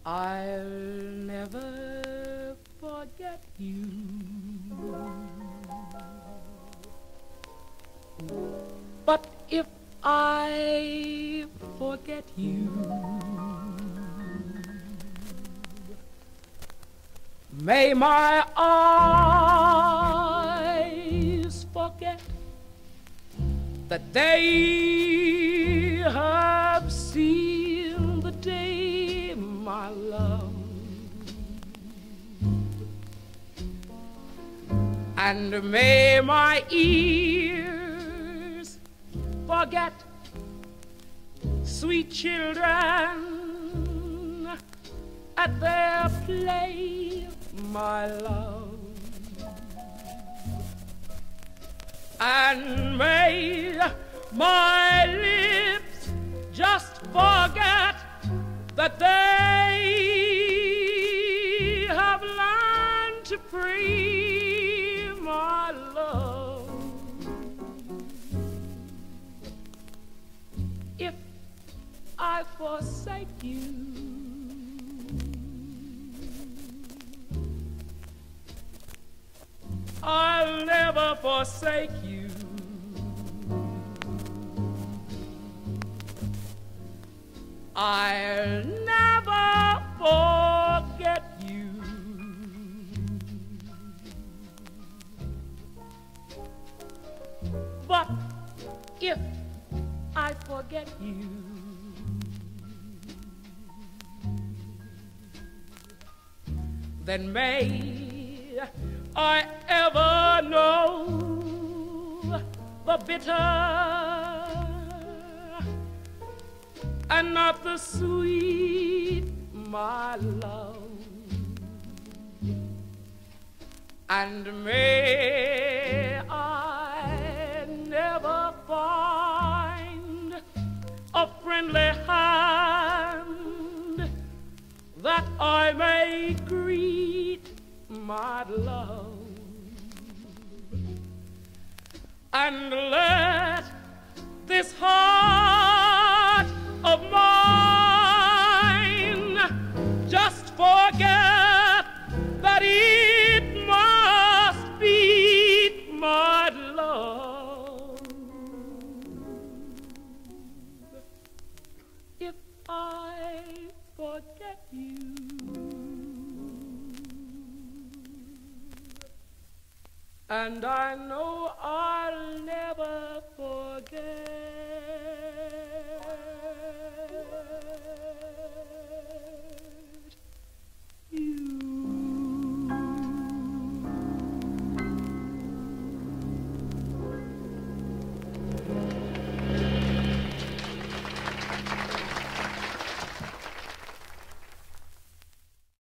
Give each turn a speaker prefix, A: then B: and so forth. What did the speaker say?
A: I'll never forget you. But if I forget you, may my eyes forget that they have seen the day, my love, and may my ears forget sweet children at their play, my love, and may my lips just forget that they have learned to pray, my love. If I forsake you, I'll never forsake you. I'll never forget you. But if I forget you, then may I ever know the bitter and not the sweet, my love. And may I never find a friendly hand that I may greet, my love, and let this heart of mine just forget that it must beat, my love. If I forget you, and I know I'll never forget